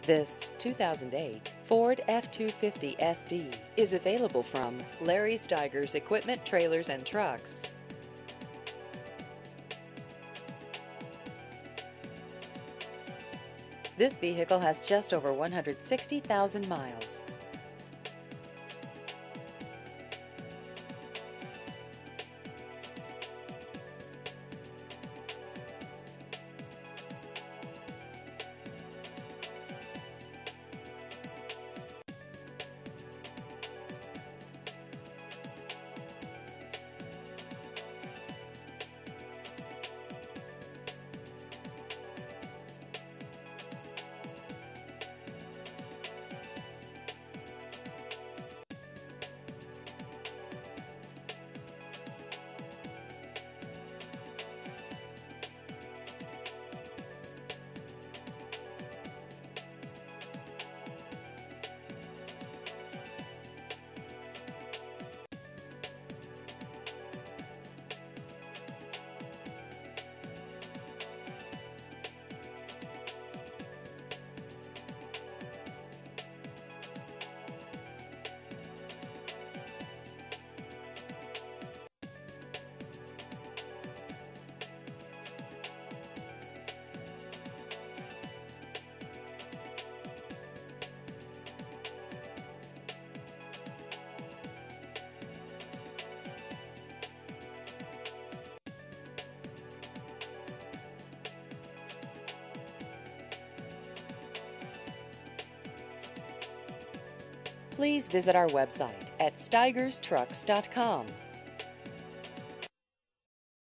This 2008 Ford F-250 SD is available from Larry Stigers Equipment, Trailers, and Trucks. This vehicle has just over 160,000 miles. Please visit our website at stigerstrucks.com.